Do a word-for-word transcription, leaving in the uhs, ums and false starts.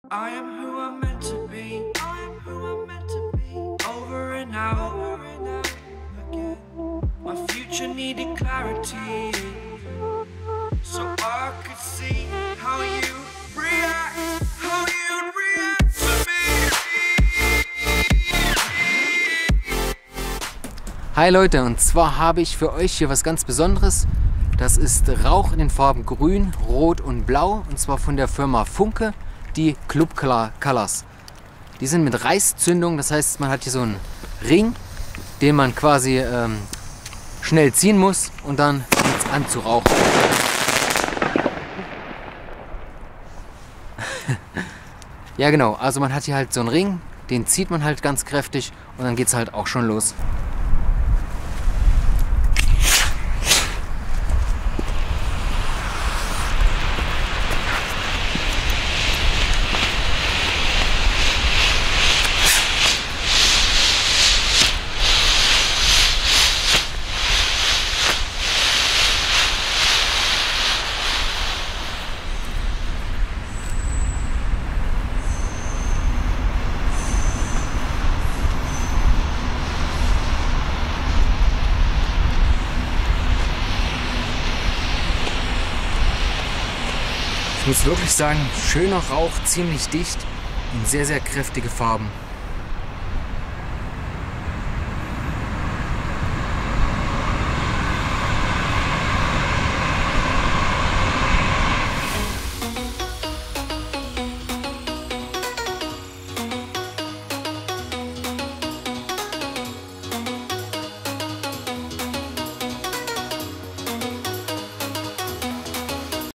I am who I'm meant to be. I am who I'm meant to be. Over and out, over and out again. My future needed clarity, so I could see how you react, how you react to me. Hi Leute, und zwar habe ich für euch hier was ganz Besonderes. Das ist Rauch in den Farben Grün, Rot und Blau, und zwar von der Firma Funke, die Club Colors. Die sind mit Reißzündung, das heißt, man hat hier so einen Ring, den man quasi ähm, schnell ziehen muss, und dann fängt es an zu rauchen. Ja genau, also man hat hier halt so einen Ring, den zieht man halt ganz kräftig und dann geht es halt auch schon los. Ich muss wirklich sagen, schöner Rauch, ziemlich dicht und sehr, sehr kräftige Farben.